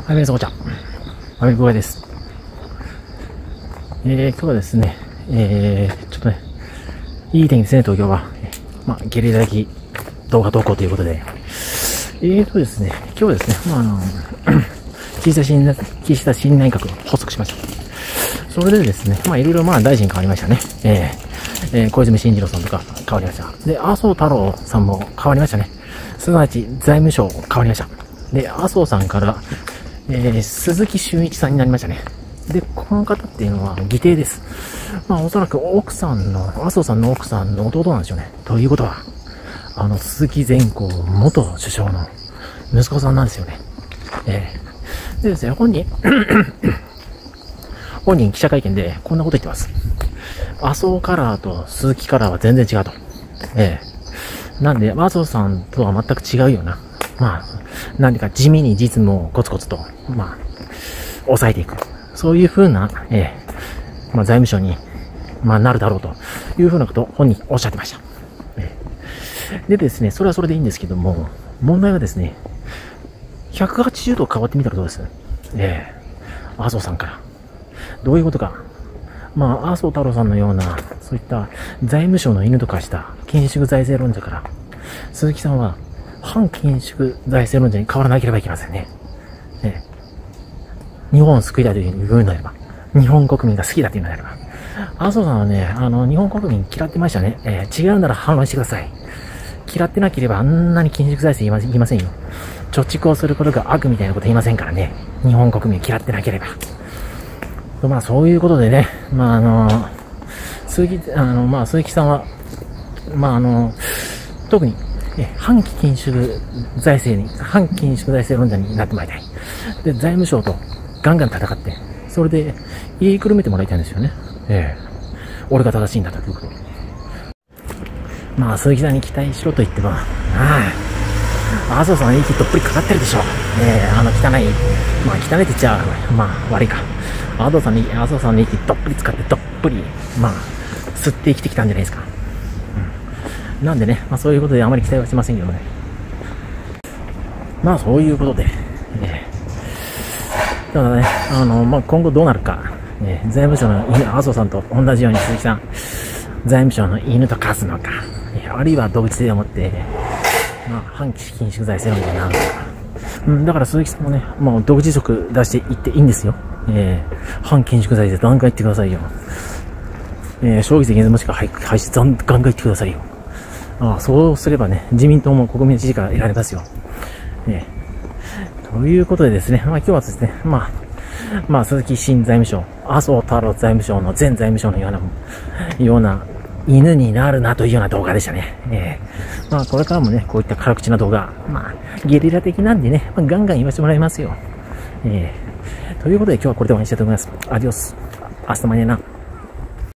はい、皆さん、こんにちは。アメリカです。今日はですね、ちょっとね、いい天気ですね、東京は。ゲリラ的動画投稿ということで。ですね、今日はですね、岸田新内閣を発足しました。それでですね、いろいろ大臣変わりましたね。小泉進次郎さんとか変わりました。で、麻生太郎さんも変わりましたね。すなわち財務省変わりました。で、麻生さんから、鈴木俊一さんになりましたね。で、この方っていうのは義弟です。おそらく奥さんの、麻生さんの奥さんの弟なんでしょうね。ということは、鈴木善光元首相の息子さんなんですよね。でですね、本人記者会見でこんなこと言ってます。麻生カラーと鈴木カラーは全然違うと。なんで、麻生さんとは全く違うような。なんでか地味に実務をコツコツと、抑えていく。そういう風な、財務省に、なるだろうという風なことを本人おっしゃってました。でですね、それはそれでいいんですけども、問題はですね、180度変わってみたらどうです？麻生さんから。どういうことか。麻生太郎さんのような、そういった財務省の犬と化した緊縮財政論者から、鈴木さんは、反緊縮財政論者に変わらなければいけませんね。日本を救いたいというふうになれば、日本国民が好きだというのであれば、麻生さんはね、日本国民嫌ってましたね。違うなら反論してください。嫌ってなければあんなに緊縮財政言いませんよ。貯蓄をすることが悪みたいなこと言いませんからね。日本国民嫌ってなければ。そういうことでね、鈴木さんは、特に、反緊縮財政論者になってもらいたい。で、財務省とガンガン戦って、それで言いくるめてもらいたいんですよね。俺が正しいんだということ。鈴木さんに期待しろと言っても、麻生さんの息どっぷりかかってるでしょ。汚いって言っちゃ悪いか。麻生さんの息どっぷり使ってどっぷり、吸って生きてきたんじゃないですか。なんでね、そういうことであまり期待はしてませんけどね。そういうことで、ただね、今後どうなるか、財務省の犬、麻生さんと同じように鈴木さん、財務省の犬と化すのか、あるいは独自性を持って、反緊縮財政論者になるのか。だから鈴木さんもね、独自色出していっていいんですよ。反緊縮財政、ガンガン言ってくださいよ。消費税減税もしくは廃止、ガンガン言ってくださいよ。そうすればね、自民党も国民の支持から得られますよ。ということでですね、今日はですね、鈴木新財務省、麻生太郎財務省の前財務省のような犬になるなというような動画でしたね。これからもね、こういった辛口な動画、ゲリラ的なんでね、ガンガン言わせてもらいますよ。ということで今日はこれで終わりにしたいと思います。アディオス。アスタマニアナ。